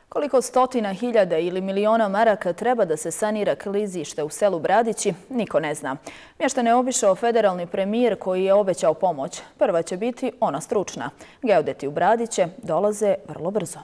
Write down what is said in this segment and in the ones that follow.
Koliko stotina hiljada ili miliona maraka treba da se sanira klizište u selu Bradići, niko ne zna. Mještane je obišao federalni premijer koji je obećao pomoć. Prva će biti ona stručna. Geodeti u Bradiće dolaze vrlo brzo.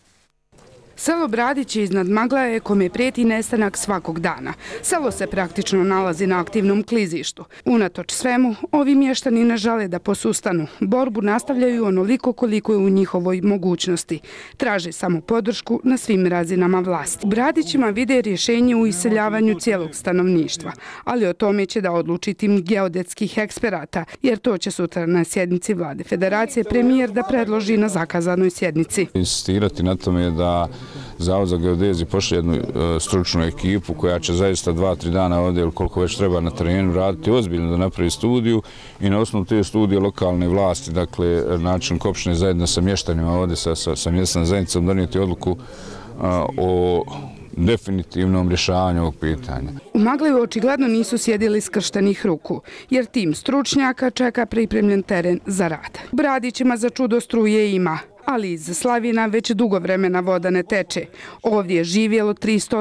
Selo Bradići iznad Maglaje kome prijeti nestanak svakog dana. Selo se praktično nalazi na aktivnom klizištu. Unatoč svemu, ovi mještani ne žele da posustanu. Borbu nastavljaju onoliko koliko je u njihovoj mogućnosti. Traže samo podršku na svim razinama vlasti. U Bradićima vide rješenje u iseljavanju cijelog stanovništva, ali o tome će da odluči tim geodetskih eksperata, jer to će sutra na sjednici Vlade Federacije premijer da predloži na zakazanoj sjednici. Insistirati na tome da Zavod za geodeziju pošle jednu stručnu ekipu koja će zaista 2-3 dana ovdje ili koliko već treba na terenu raditi ozbiljno da napravi studiju i na osnovu te studije lokalne vlasti, dakle načelnik opštine zajedno sa mještanima ovdje sa mjesnom zajednicom donijeti odluku o definitivnom rješavanju ovog pitanja. U Maglaju očigledno nisu sjedili skrštenih ruku, jer tim stručnjaka čeka pripremljen teren za rad. U Bradićima za čudo struje ima, ali iz Slavina već dugo vremena voda ne teče. Ovdje je živjelo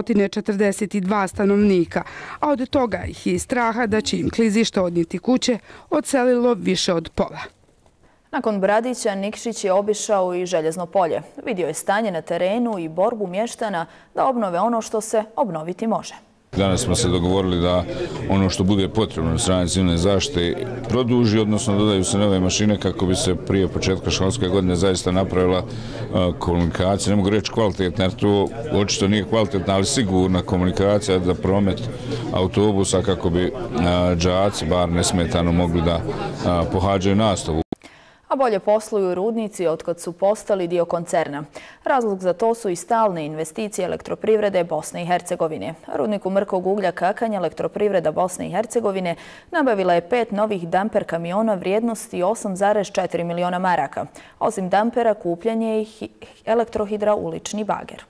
342 stanovnika, a od toga ih je iz straha da će im klizište odnijeti kuće odselilo više od pola. Nakon Bradića, Nikšić je obišao i Željezno polje. Vidio je stanje na terenu i borbu mještana da obnove ono što se obnoviti može. Danas smo se dogovorili da ono što bude potrebno od strane civilne zaštite produži, odnosno dodaju se nove mašine kako bi se prije početka školske godine zaista napravila komunikacija. Ne mogu reći kvalitetna, jer to očito nije kvalitetna, ali sigurna komunikacija za promet autobusa kako bi đaci bar nesmetano mogli da pohađaju nastavu. A bolje posluju rudnici otkad su postali dio koncerna. Razlog za to su i stalne investicije Elektroprivrede Bosne i Hercegovine. Rudniku mrkog uglja Kakanj Elektroprivreda Bosne i Hercegovine nabavila je 5 novih damper kamiona vrijednosti 8,4 miliona maraka. Osim dampera kupljen je i elektrohidraulični bager.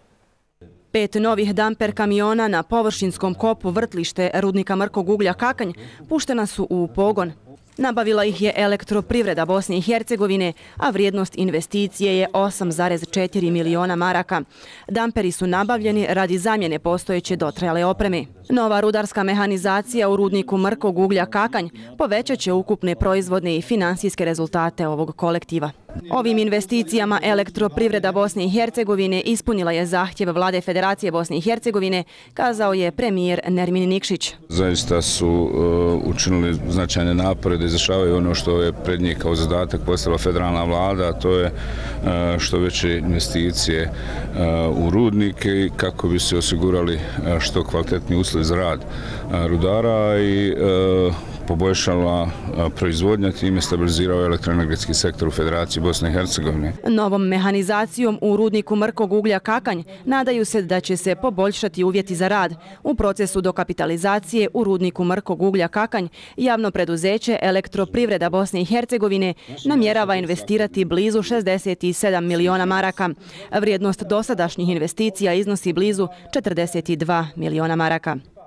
5 novih damper kamiona na površinskom kopu vrtlište rudnika mrkog uglja Kakanj puštena su u pogon. Nabavila ih je Elektroprivreda Bosne i Hercegovine, a vrijednost investicije je 8,4 miliona maraka. Damperi su nabavljeni radi zamjene postojeće dotrajale opreme. Nova rudarska mehanizacija u rudniku mrkog uglja Kakanj povećat će ukupne proizvodne i finansijske rezultate ovog kolektiva. Ovim investicijama Elektroprivreda Bosne i Hercegovine ispunila je zahtjev Vlade Federacije Bosne i Hercegovine, kazao je premijer Nermin Nikšić. Zaista su učinili značajne napore da izvršavaju ono što je pred njih kao zadatak postavila federalna vlada, a to je što veće investicije u rudnike kako bi se osigurali što kvalitetniji uslovi za rad rudara i poboljšala proizvodnja, time stabilizirao elektroenergetski sektor u Federaciji Bosne i Hercegovine. Novom mehanizacijom u rudniku mrkog uglja Kakanj nadaju se da će se poboljšati uvjeti za rad. U procesu dokapitalizacije u rudniku mrkog uglja Kakanj javno preduzeće Elektroprivreda Bosne i Hercegovine namjerava investirati blizu 67 miliona maraka. Vrijednost dosadašnjih investicija iznosi blizu 42 miliona maraka.